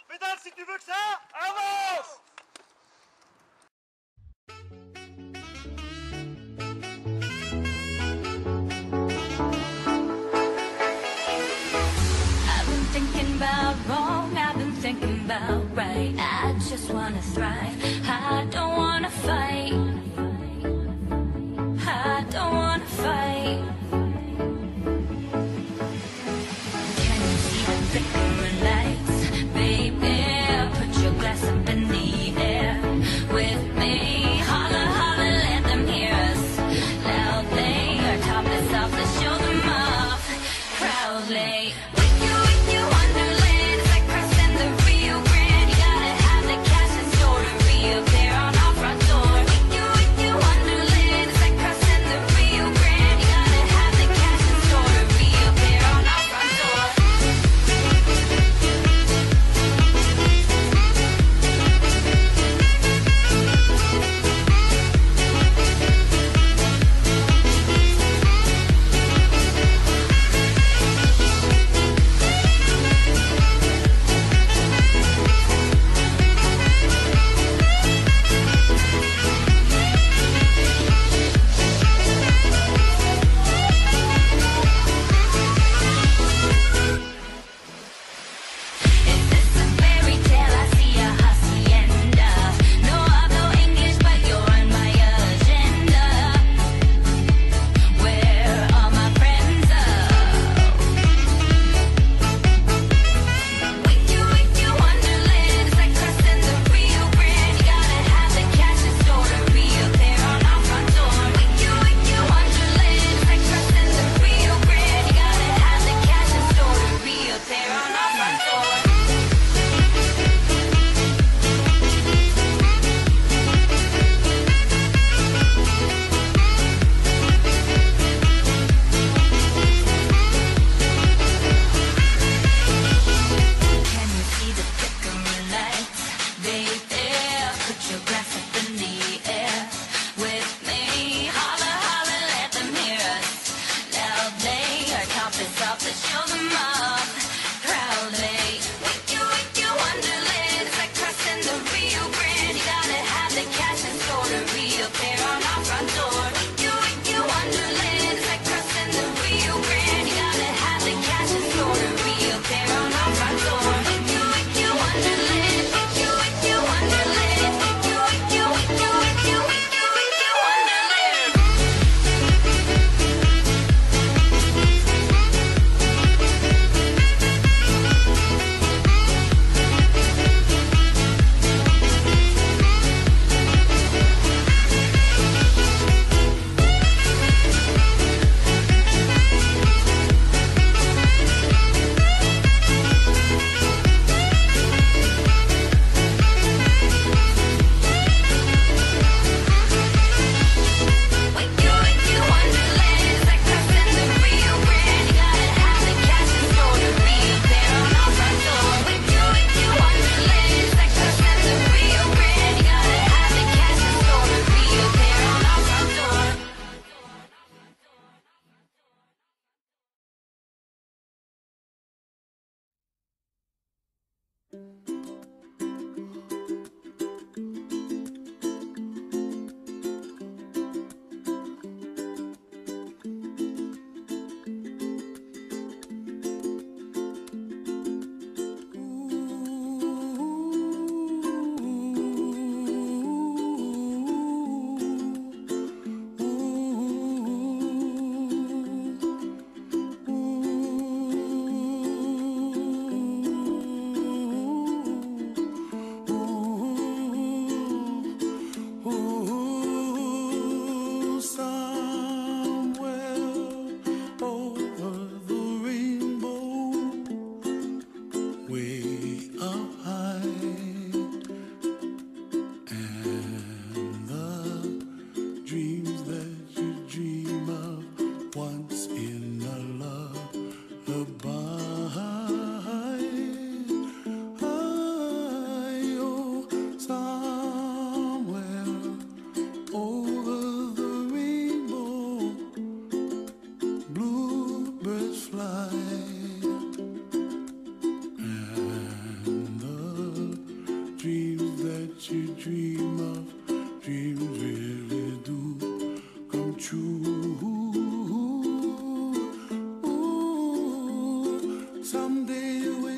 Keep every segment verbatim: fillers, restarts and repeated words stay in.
Pédale si tu veux que ça avance. I've been thinking about wrong, I've been thinking about right. I just wanna thrive, I don't wanna fight. I don't wanna fight. Can you see the flickering lights? Baby, put your glass up in the air with me. Holler, holler, let them hear us loudly. Our top is off, let's show them off proudly. With you, with you, Wonderland. It's like crossing the Rio Grande. You gotta have the cash in store to reappear on our front door. With you, with you, Wonderland. It's like crossing the Rio Grande. You gotta have the cash in store to reappear on our front door. Is this a fairy tale? I see a hacienda. No, I know English, but you're on my agenda. Where are my friends? With you, with you, Wonderland. It's like crossing the Rio Grande. You gotta have the cash in store to reappear on our front door. With you, with you, Wonderland. It's like crossing the Rio Grande. You gotta have the cash in store to reappear on our front door. Can you see the flickering lights? Baby, put your glass up in the air with me. Holler, holler, let them hear us loudly. Our top is off, let's show them off proudly. With you, with you, Wonderland. It's like crossing the Rio Grande. You gotta have the cash in store to reappear on our front door. With you, with you, Wonderland. It's like crossing the Rio Grande. You gotta have the cash in store to reappear on our front door. With you, with you, Wonderland. With you, with you, Wonderland. With you, with you, with you, with you, with you, with you, Wonderland. With you, with you, Wonderland. It's like crossing the Rio Grande. You gotta have the cash in store to reappear on our front door. With you, with you, Wonderland. It's like crossing the Rio Grande. You gotta have the cash in store to reappear on our front door.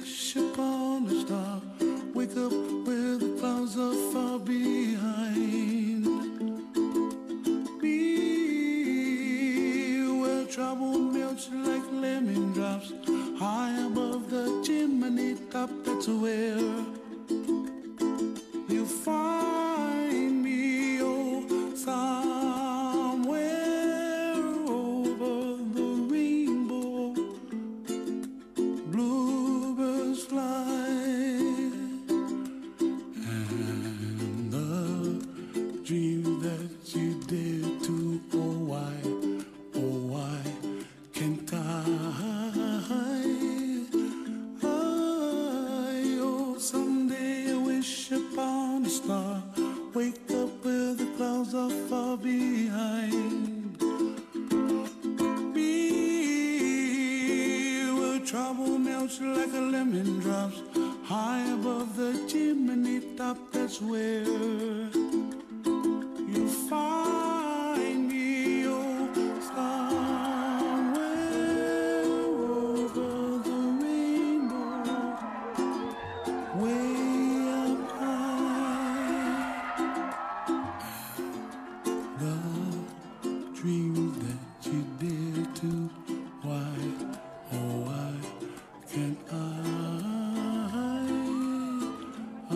wish upon a star, wake up where the clouds are far behind me, where trouble melts like lemon drops high above the chimney top. That's where you find me, oh, somewhere over the rainbow. Bluebirds fly, and the dream that you dare to, oh why, oh why can't I? Upon a star, wake up where the clouds are far behind me, where trouble melts like a lemon drops high above the chimney top. That's where you find me, oh, somewhere over the rainbow, way dreams that you dare to, why, oh why can't I, I,